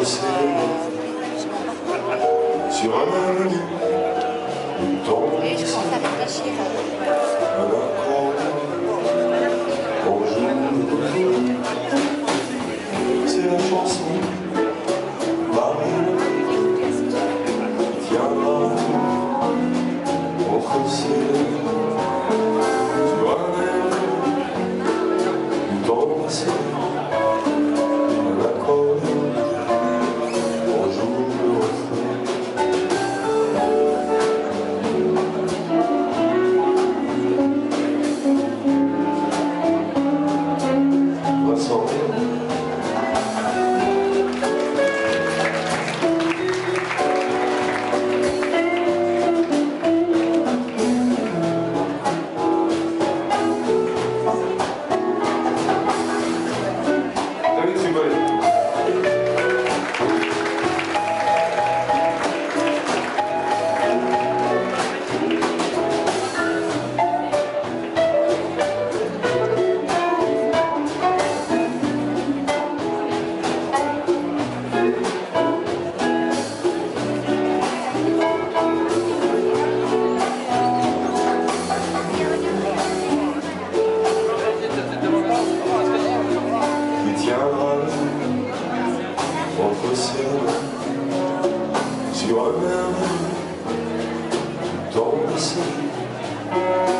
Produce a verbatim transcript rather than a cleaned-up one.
océan, sur un lac, une tombe, Oui, je commence à réfléchir. un accord, bonjour, c'est la chanson, Marie, viendra, entre ciel, sur un air, une tombe, un accord, bonjour, le refrain. Vincent. David Simone. Entre océan, sur un mer, tombe ici.